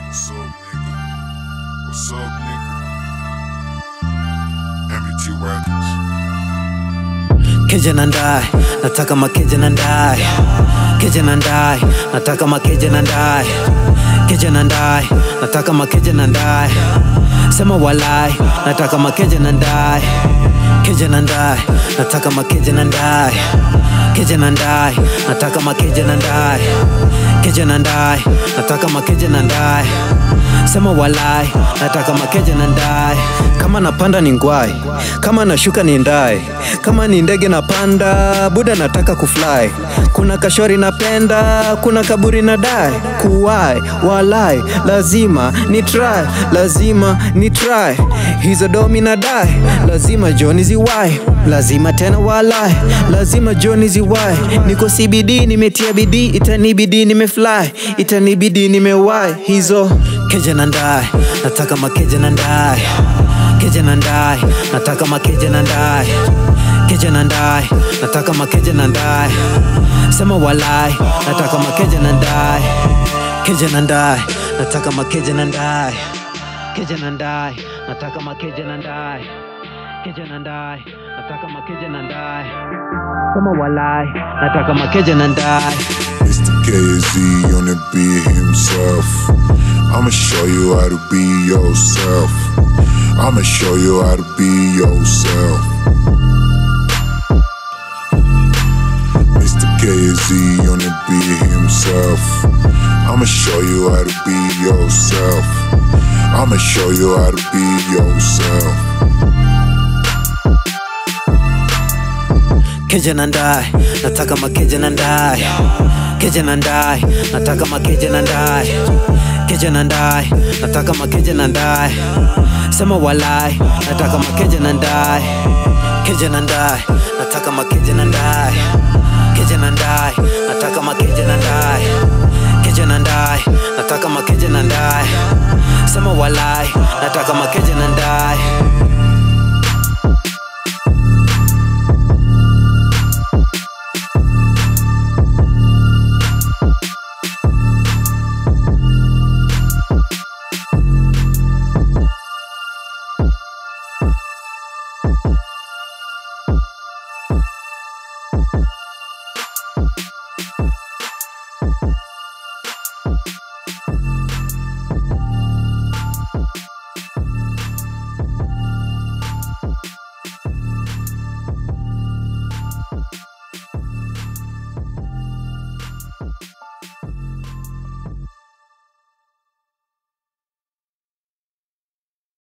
What's up, nigga? What's up, nigga? MBT Records. Keje na ndai, nataka makeje na ndai. Keje na ndai, nataka makeje na ndai. Keje na ndai, nataka makeje na ndai. Sema walai, nataka makeje na ndai. Keje na ndai, nataka makeje na ndai. Keje na ndai, nataka makeje na ndai. Keje na ndai, nataka makeje na ndai. Sema walai, nataka makeje na ndai. Kama napanda ni ngwai, kama nashuka ni ndai. Kama ni ndege napanda, buda nataka kufly. Kuna kashori napenda, kuna kaburi nadai. Kuwai, walai, lazima ni try. Lazima ni try. Hizo domi nadai, lazima Johnny ziwai. Lazima tena walai, lazima Johnny ziwai. Niko CBD, nimetia bidii, itanibidi nimefly. Itanibidi nimewai. Hizo keje na ndai, nataka makeje na ndai. Keje na ndai, nataka makeje na ndai. Keje na ndai, nataka makeje na ndai. Sema walai, nataka makeje na ndai. Keje na ndai, nataka makeje na ndai. Keje na ndai, nataka makeje na ndai. Keje na ndai, nataka makeje na ndai. Sema walai, nataka makeje na ndai. Mr. KZ on the beat himself. I'ma show you how to be yourself. I'ma show you how to be yourself. Mr. KZ on the beat himself. I'ma show you how to be yourself. I'ma show you how to be yourself. Keje na ndai, nataka makeje na ndai. Keje na ndai, nataka makeje na ndai. Keje na ndai, nataka makeje na ndai. Sema walai, nataka makeje na ndai. Keje na ndai, nataka makeje na ndai. Keje na ndai, nataka makeje na ndai. Keje na ndai, nataka makeje na ndai. Sema walai, nataka makeje na ndai.